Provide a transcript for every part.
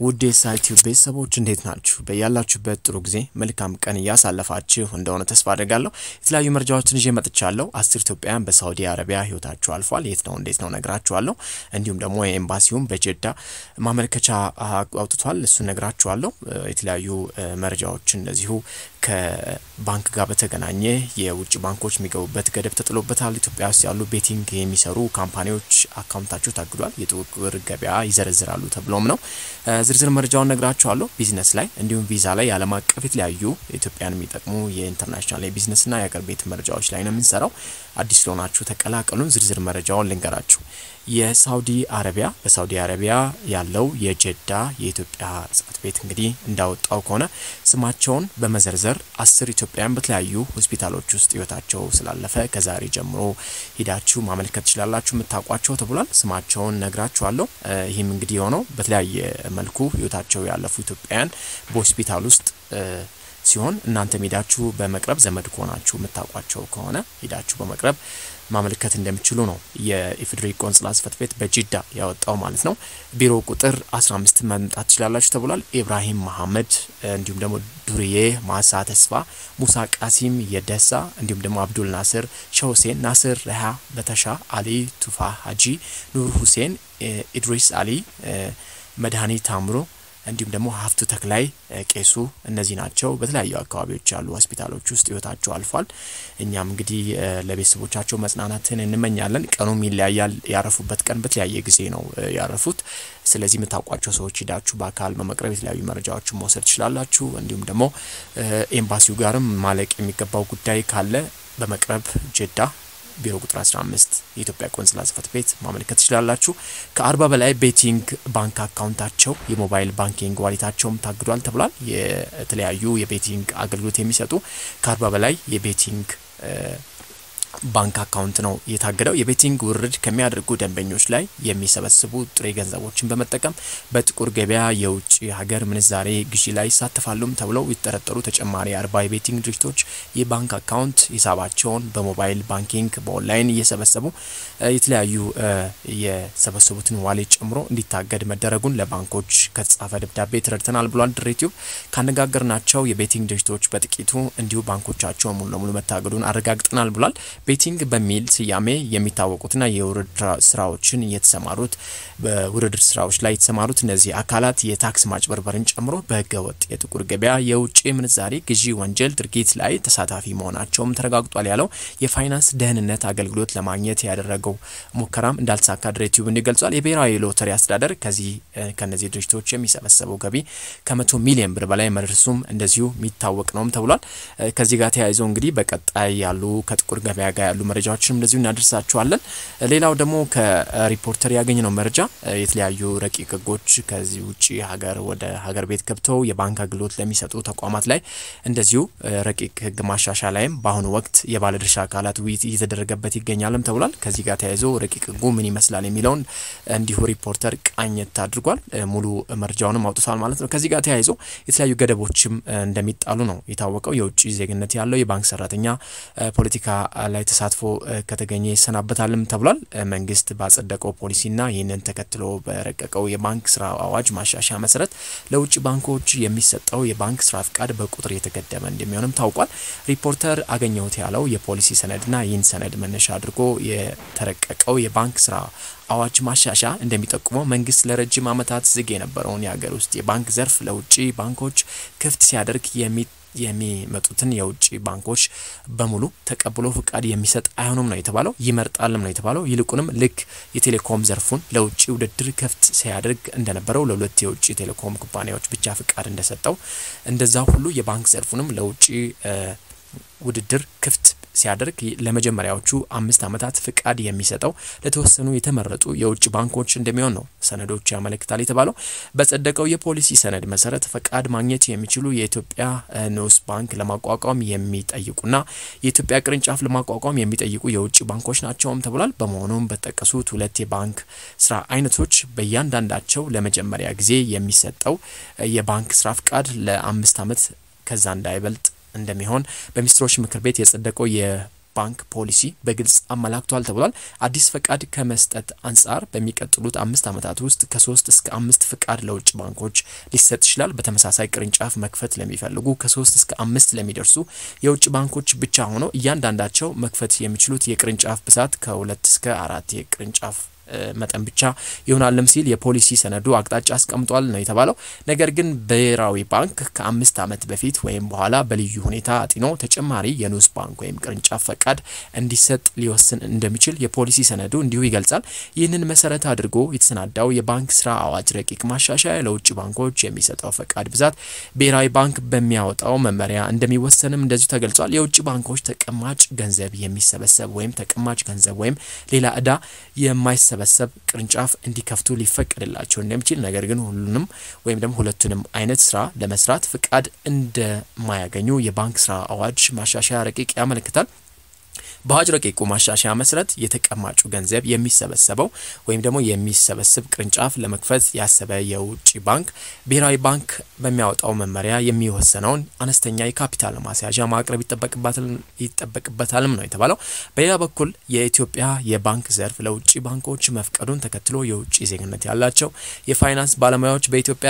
ውድ የሳይቲው ቤተሰቦች እንዴት ናችሁ? በያላችሁበት ጥሩ ጊዜ መልካም ቀን ያሳለፋችሁ እንደሆነ ተስፋ አደርጋለሁ። የተለያዩ መረጃዎችን ይዤ መጥቻለሁ። 10 ኢትዮጵያውያን በሳውዲ አረቢያ ህይወታቸው አልፏል። የት ነው እንዴት ነው ነግራችኋለሁ። እንዲሁም ደግሞ ኤምባሲውም በጀዳ ማመልከቻ አውጥቷል። እሱን ነግራችኋለሁ። የተለያዩ መረጃዎችን እንደዚሁ ከባንክ ጋር በተገናኘ የውጭ ባንኮች የሚገቡበት ገደብ ተጥሎበታል። ኢትዮጵያ ውስጥ ያሉ ቤቲንግ የሚሰሩ ካምፓኒዎች አካውንታቸው ታግዷል። የጥቁር ገበያ ይዘረዝራሉ ተብሎም ነው። ዝርዝር መረጃውን ነግራችኋለሁ። ቢዝነስ ላይ እንዲሁም ቪዛ ላይ ዓለም አቀፍ የተለያዩ ኢትዮጵያን የሚጠቅሙ የኢንተርናሽናል የቢዝነስና የሀገር ቤት መረጃዎች ላይ ነው የምንሰራው። አዲስ ለሆናችሁ ተቀላቀሉን። ዝርዝር መረጃውን ልንገራችሁ። የሳውዲ አረቢያ በሳውዲ አረቢያ ያለው የጀዳ የኢትዮጵያ ጽሕፈት ቤት እንግዲህ እንዳወጣው ከሆነ ስማቸውን በመዘርዘር 10 ኢትዮጵያውያን በተለያዩ ሆስፒታሎች ውስጥ ህይወታቸው ስላለፈ ከዛሬ ጀምሮ ሄዳችሁ ማመልከት ትችላላችሁ የምታውቋቸው ተብሏል። ስማቸውን ነግራችኋለሁ። ይህም እንግዲህ ሆኖ በተለያየ መልኩ ህይወታቸው ያለፉ ኢትዮጵያውያን በሆስፒታል ውስጥ ሲሆን እናንተ ሄዳችሁ በመቅረብ ዘመድ ከሆናችሁ የምታውቋቸው ከሆነ ሄዳችሁ በመቅረብ ማመልከት እንደምትችሉ ነው የኢፌዴሪ ቆንስላ ጽሕፈት ቤት በጂዳ ያወጣው ማለት ነው። ቢሮ ቁጥር 15 መምጣት ትችላላችሁ ተብሏል። ኢብራሂም መሐመድ እንዲሁም ደግሞ ዱርዬ ማሳ ተስፋ ሙሳ ቃሲም የደሳ እንዲሁም ደግሞ አብዱል ናስር ሸውሴን ናስር ረሃ በተሻ አሊ ቱፋ ሀጂ ኑር ሁሴን ኢድሪስ አሊ መድሃኒ ታምሮ እንዲሁም ደግሞ ሀፍቱ ተክላይ ቄሱ እነዚህ ናቸው። በተለያዩ አካባቢዎች ያሉ ሆስፒታሎች ውስጥ ህይወታቸው አልፏል። እኛም እንግዲህ ለቤተሰቦቻቸው መጽናናትን እንመኛለን። ቀኑም ይለያያል። ያረፉበት ቀን በተለያየ ጊዜ ነው ያረፉት። ስለዚህ የምታውቋቸው ሰዎች ሄዳችሁ በአካል በመቅረብ የተለያዩ መረጃዎችን መውሰድ ትችላላችሁ። እንዲሁም ደግሞ ኤምባሲው ጋርም ማለቅ የሚገባው ጉዳይ ካለ በመቅረብ ጀዳ ቢሮ ቁጥር 15 የኢትዮጵያ ቆንስላ ጽሕፈት ቤት ማመልከት ትችላላችሁ። ከ40 በላይ ቤቲንግ ባንክ አካውንታቸው የሞባይል ባንኪንግ ዋሌታቸውም ታግዷል ተብሏል። የተለያዩ የቤቲንግ አገልግሎት የሚሰጡ ከ40 በላይ የቤቲንግ ባንክ አካውንት ነው የታገደው። የቤቲንግ ውርድ ከሚያደርጉ ደንበኞች ላይ የሚሰበስቡ ጥሬ ገንዘቦችን በመጠቀም በጥቁር ገበያ የውጭ ሀገር ምንዛሬ ግዢ ላይ ይሳተፋሉም ተብለው የተጠረጠሩ ተጨማሪ 40 የቤቲንግ ድርጅቶች የባንክ አካውንት ሂሳባቸውን በሞባይል ባንኪንግ በኦንላይን እየሰበሰቡ የተለያዩ የሰበሰቡትን ዋሌት ጨምሮ እንዲታገድ መደረጉን ለባንኮች ከተጻፈ ደብዳቤ ተረድተናል ብሏል። ድሬቲው ካነጋገርናቸው የቤቲንግ ድርጅቶች በጥቂቱ እንዲሁ ባንኮቻቸው ሙሉ ለሙሉ መታገዱን አረጋግጠናል ብሏል። ቤቲንግ በሚል ስያሜ የሚታወቁትና የውርድር ስራዎችን የተሰማሩት በውርድር ስራዎች ላይ የተሰማሩት እነዚህ አካላት የታክስ ማጭበርበርን ጨምሮ በህገወጥ የጥቁር ገበያ የውጭ ምንዛሬ ግዢ ወንጀል ድርጊት ላይ ተሳታፊ መሆናቸውም ተረጋግጧል ያለው የፋይናንስ ደህንነት አገልግሎት ለማግኘት ያደረገው ሙከራም እንዳልተሳካ ድሬቲው እንዲገልጿል። የብሔራዊ ሎተሪ አስተዳደር ከነዚህ ድርጅቶች የሚሰበሰበው ገቢ ከ100 ሚሊዮን ብር በላይ መድረሱም እንደዚሁ የሚታወቅ ነውም ተብሏል። ከዚህ ጋር ተያይዞ እንግዲህ በቀጣይ ያሉ ከጥቁር ገበያ ጋር ያሉ መረጃዎችንም እንደዚሁ እናደርሳችኋለን። ሌላው ደግሞ ከሪፖርተር ያገኘነው መረጃ የተለያዩ ረቂቅ ህጎች ከዚህ ውጪ ሀገር ወደ ሀገር ቤት ገብተው የባንክ አገልግሎት ለሚሰጡ ተቋማት ላይ እንደዚሁ ረቂቅ ህግ ማሻሻያ ላይም በአሁኑ ወቅት የባለድርሻ አካላት ውይይት እየተደረገበት ይገኛልም ተብሏል። ከዚህ ጋር ተያይዞ ረቂቅ ህጉ ምን ይመስላል የሚለውን እንዲሁ ሪፖርተር ቃኘት አድርጓል። ሙሉ መረጃውንም አውጥቷል ማለት ነው። ከዚህ ጋር ተያይዞ የተለያዩ ገደቦችም እንደሚጣሉ ነው የታወቀው። የውጭ ዜግነት ያለው የባንክ ሰራተኛ ፖለቲካ ላይ ተሳትፎ ከተገኘ ይሰናበታልም ተብሏል። መንግስት ባጸደቀው ፖሊሲና ይህንን ተከትሎ በረቀቀው የባንክ ስራ አዋጅ ማሻሻያ መሰረት ለውጭ ባንኮች የሚሰጠው የባንክ ስራ ፍቃድ በቁጥር የተገደበ እንደሚሆንም ታውቋል። ሪፖርተር አገኘሁት ያለው የፖሊሲ ሰነድና ይህን ሰነድ መነሻ አድርጎ የተረቀቀው የባንክ ስራ አዋጅ ማሻሻያ እንደሚጠቁመው መንግስት ለረጅም ዓመታት ዝግ የነበረውን የሀገር ውስጥ የባንክ ዘርፍ ለውጭ ባንኮች ክፍት ሲያደርግ የሚመጡትን የውጭ ባንኮች በሙሉ ተቀብሎ ፍቃድ የሚሰጥ አይሆንም ነው የተባለው። ይመርጣልም ነው የተባለው። ይልቁንም ልክ የቴሌኮም ዘርፉን ለውጭ ውድድር ክፍት ሲያደርግ እንደነበረው ለሁለት የውጭ ቴሌኮም ኩባንያዎች ብቻ ፍቃድ እንደሰጠው እንደዛ ሁሉ የባንክ ዘርፉንም ለውጭ ውድድር ክፍት ሲያደርግ ለመጀመሪያዎቹ 5 አመታት ፍቃድ የሚሰጠው ለተወሰኑ የተመረጡ የውጭ ባንኮች እንደሚሆን ነው ሰነዶች ያመለክታል የተባለው። በጸደቀው የፖሊሲ ሰነድ መሰረት ፍቃድ ማግኘት የሚችሉ የኢትዮጵያ ንዑስ ባንክ ለማቋቋም የሚጠይቁና የኢትዮጵያ ቅርንጫፍ ለማቋቋም የሚጠይቁ የውጭ ባንኮች ናቸውም ተብሏል። በመሆኑም በተጠቀሱት ሁለት የባንክ ስራ አይነቶች በእያንዳንዳቸው ለመጀመሪያ ጊዜ የሚሰጠው የባንክ ስራ ፍቃድ ለ5 አመት ከዛ እንዳይበልጥ እንደሚሆን በሚኒስትሮች ምክር ቤት የጸደቀው ባንክ ፖሊሲ በግልጽ አመላክቷል ተብሏል። አዲስ ፈቃድ ከመስጠት አንጻር በሚቀጥሉት 5 ዓመታት ውስጥ ከ3 እስከ 5 ፈቃድ ለውጭ ባንኮች ሊሰጥ ይችላል። በተመሳሳይ ቅርንጫፍ መክፈት ለሚፈልጉ ከ3 እስከ 5 ለሚደርሱ የውጭ ባንኮች ብቻ ሆነው እያንዳንዳቸው መክፈት የሚችሉት የቅርንጫፍ ብዛት ከ2 እስከ 4 የቅርንጫፍ መጠን ብቻ ይሆናልም ሲል የፖሊሲ ሰነዱ አቅጣጫ አስቀምጧል ነው የተባለው። ነገር ግን ብሔራዊ ባንክ ከ5 ዓመት በፊት ወይም በኋላ በልዩ ሁኔታ አጢኖ ተጨማሪ የንዑስ ባንክ ወይም ቅርንጫፍ ፈቃድ እንዲሰጥ ሊወስን እንደሚችል የፖሊሲ ሰነዱ እንዲሁ ይገልጻል። ይህንን መሰረት አድርጎ የተሰናዳው የባንክ ስራ አዋጅ ረቂቅ ማሻሻያ ለውጭ ባንኮች የሚሰጠው ፈቃድ ብዛት ብሔራዊ ባንክ በሚያወጣው መመሪያ እንደሚወሰንም እንደዚሁ ተገልጿል። የውጭ ባንኮች ተቀማጭ ገንዘብ የሚሰበሰብ ወይም ተቀማጭ ገንዘብ ወይም ሌላ ዕዳ የማይሰበሰብ ቅርንጫፍ እንዲከፍቱ ሊፈቀድላቸው እንደሚችል ነገር ግን ሁሉንም ወይም ደግሞ ሁለቱንም አይነት ስራ ለመስራት ፍቃድ እንደማያገኙ የባንክ ስራ አዋጅ ማሻሻያ ረቂቅ ያመለክታል። በአዋጅ ረቂቁ ማሻሻያ መሰረት የተቀማጩ ገንዘብ የሚሰበሰበው ወይም ደግሞ የሚሰበስብ ቅርንጫፍ ለመክፈት ያሰበ የውጭ ባንክ ብሔራዊ ባንክ በሚያወጣው መመሪያ የሚወሰነውን አነስተኛ የካፒታል ማስያዣ ማቅረብ ይጠበቅበታልም ነው የተባለው። በሌላ በኩል የኢትዮጵያ የባንክ ዘርፍ ለውጭ ባንኮች መፍቀዱን ተከትሎ የውጭ ዜግነት ያላቸው የፋይናንስ ባለሙያዎች በኢትዮጵያ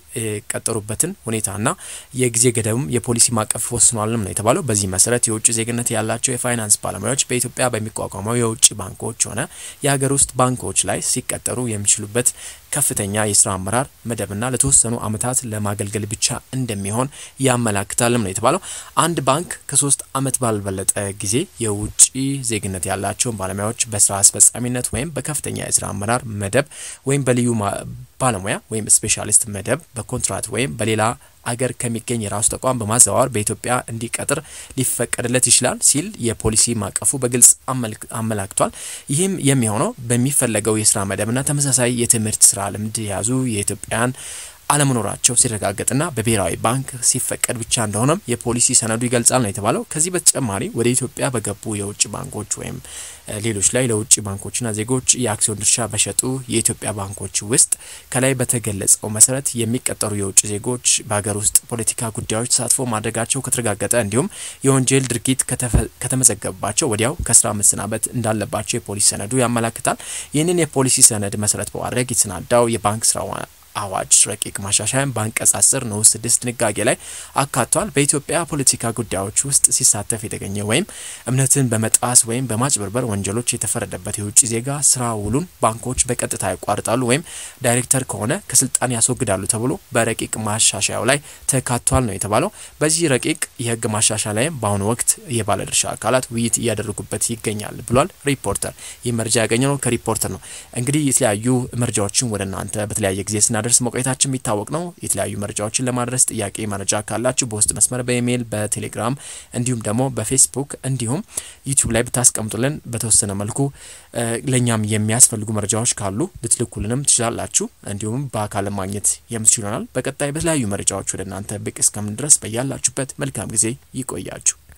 የሚቀጠሩበትን ሁኔታና የጊዜ ገደብም የፖሊሲ ማቀፍ ወስኗልም ነው የተባለው። በዚህ መሰረት የውጭ ዜግነት ያላቸው የፋይናንስ ባለሙያዎች በኢትዮጵያ በሚቋቋመው የውጭ ባንኮች ሆነ የሀገር ውስጥ ባንኮች ላይ ሲቀጠሩ የሚችሉበት ከፍተኛ የስራ አመራር መደብና ለተወሰኑ አመታት ለማገልገል ብቻ እንደሚሆን ያመላክታልም ነው የተባለው። አንድ ባንክ ከ3 አመት ባልበለጠ ጊዜ የውጭ ዜግነት ያላቸው ባለሙያዎች በስራ አስፈጻሚነት ወይም በከፍተኛ የስራ አመራር መደብ ወይም በልዩ ባለሙያ ወይም ስፔሻሊስት መደብ በኮንትራት ወይም በሌላ አገር ከሚገኝ የራሱ ተቋም በማዘዋወር በኢትዮጵያ እንዲቀጥር ሊፈቀድለት ይችላል ሲል የፖሊሲ ማቀፉ በግልጽ አመላክቷል። ይህም የሚሆነው በሚፈለገው የስራ መደብና ተመሳሳይ የትምህርት ስራ ልምድ ያዙ የኢትዮጵያን አለመኖራቸው ሲረጋገጥና በብሔራዊ ባንክ ሲፈቀድ ብቻ እንደሆነም የፖሊሲ ሰነዱ ይገልጻል ነው የተባለው። ከዚህ በተጨማሪ ወደ ኢትዮጵያ በገቡ የውጭ ባንኮች ወይም ሌሎች ላይ ለውጭ ባንኮችና ዜጎች የአክሲዮን ድርሻ በሸጡ የኢትዮጵያ ባንኮች ውስጥ ከላይ በተገለጸው መሰረት የሚቀጠሩ የውጭ ዜጎች በሀገር ውስጥ ፖለቲካ ጉዳዮች ተሳትፎ ማድረጋቸው ከተረጋገጠ እንዲሁም የወንጀል ድርጊት ከተመዘገበባቸው ወዲያው ከስራ መሰናበት እንዳለባቸው የፖሊሲ ሰነዱ ያመላክታል። ይህንን የፖሊሲ ሰነድ መሰረት በማድረግ የተሰናዳው የባንክ ስራ አዋጅ ረቂቅ ማሻሻያን በአንቀጽ 10 ንዑስ 6 ድንጋጌ ላይ አካቷል። በኢትዮጵያ ፖለቲካ ጉዳዮች ውስጥ ሲሳተፍ የተገኘ ወይም እምነትን በመጣስ ወይም በማጭበርበር ወንጀሎች የተፈረደበት የውጭ ዜጋ ስራ ውሉን ባንኮች በቀጥታ ያቋርጣሉ ወይም ዳይሬክተር ከሆነ ከስልጣን ያስወግዳሉ ተብሎ በረቂቅ ማሻሻያው ላይ ተካቷል ነው የተባለው። በዚህ ረቂቅ የህግ ማሻሻያ ላይ በአሁኑ ወቅት የባለድርሻ አካላት ውይይት እያደረጉበት ይገኛል ብሏል ሪፖርተር። ይህ መረጃ ያገኘነው ከሪፖርተር ነው። እንግዲህ የተለያዩ መረጃዎችን ወደ እናንተ በተለያየ ጊዜ ስናደርስ መቆየታችን የሚታወቅ ነው። የተለያዩ መረጃዎችን ለማድረስ ጥያቄ መረጃ ካላችሁ በውስጥ መስመር በኢሜል በቴሌግራም እንዲሁም ደግሞ በፌስቡክ እንዲሁም ዩቲዩብ ላይ ብታስቀምጡልን በተወሰነ መልኩ ለኛም የሚያስፈልጉ መረጃዎች ካሉ ልትልኩልንም ትችላላችሁ። እንዲሁም በአካል ማግኘት የምትችሉናል። በቀጣይ በተለያዩ መረጃዎች ወደ እናንተ ብቅ እስከምን ድረስ በያላችሁበት መልካም ጊዜ ይቆያችሁ።